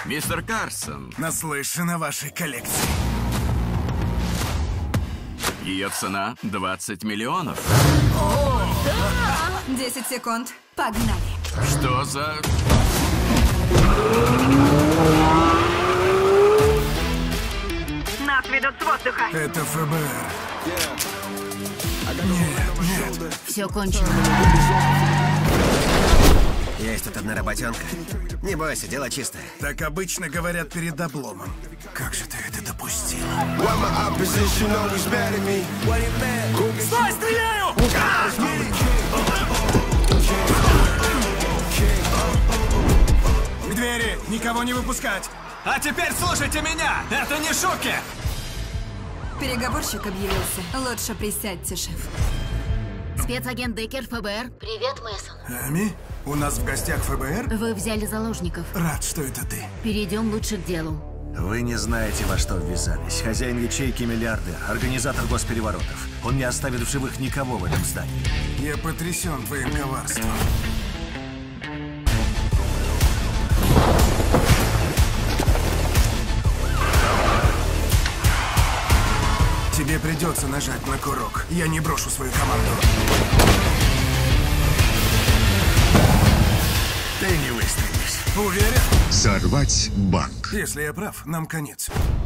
Мистер Карсон, Наслышан о вашей коллекции. ее цена 20 миллионов. 10 секунд. Погнали. Что за... Нас ведут с воздуха. Это ФБР. Нет. Все кончено. Есть тут одна работенка. Не бойся, дело чистое. Так обычно говорят перед обломом. Как же ты это допустила? Стой, стреляю! К двери! Никого не выпускать! А теперь слушайте меня! Это не шутки! Переговорщик объявился. Лучше присядьте, шеф. Спецагент Деккер, ФБР. Привет, Мэсон. Ами, у нас в гостях ФБР? Вы взяли заложников. Рад, что это ты. Перейдем лучше к делу. Вы не знаете, во что ввязались. Хозяин ячейки миллиардер, организатор госпереворотов. Он не оставит в живых никого в этом здании. Я потрясен твоим коварством. Тебе придется нажать на курок. Я не брошу свою команду. Ты не выстрелишь. Уверен? Сорвать банк. Если я прав, нам конец.